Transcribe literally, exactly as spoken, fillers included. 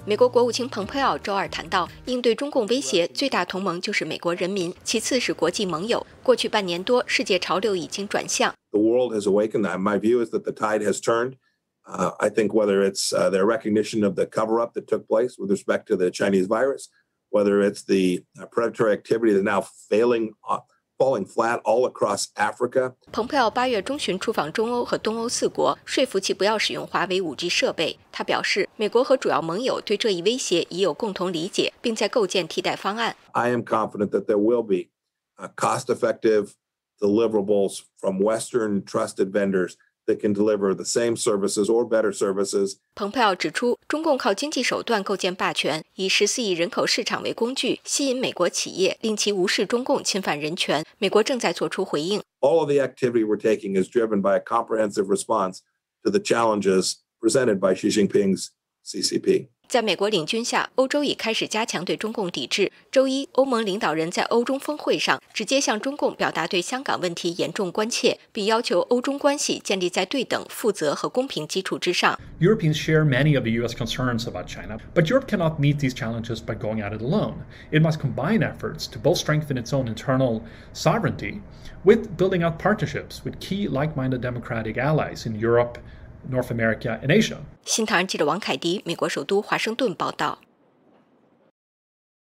美国国务卿蓬佩奥周二谈到，应对中共威胁，最大同盟就是美国人民，其次是国际盟友。过去半年多，世界潮流已经转向。 The world has awakened. My view is that the tide has turned. Uh, I think whether it's uh, their recognition of the cover-up that took place with respect to the Chinese virus, whether it's the uh, predatory activity that's now failing, uh, falling flat all across Africa. 蓬佩奥八月中旬出访中欧和东欧四国，说服其不要使用华为 五 G 设备。他表示，美国和主要盟友对这一威胁已有共同理解，并在构建替代方案。 I am confident that there will be uh, cost-effective deliverables from Western trusted vendors that can deliver the same services or better services. 蓬佩奥指出，中共靠经济手段构建霸权，以十四亿人口市场为工具，吸引美国企业，令其无视中共侵犯人权。美国正在做出回应。 All of the activity we're taking is driven by a comprehensive response to the challenges presented by Xi Jinping's C C P. 在美国领军下，欧洲已开始加强对中共抵制。周一，欧盟领导人在欧中峰会上直接向中共表达对香港问题严重关切，并要求欧中关系建立在对等、负责和公平基础之上。 Europeans share many of the U S concerns about China, but Europe cannot meet these challenges by going at it alone. It must combine efforts to both strengthen its own internal sovereignty with building out partnerships with key like-minded democratic allies in Europe, North America, and Asia. 新唐人记者王凯迪，美国首都华盛顿报道。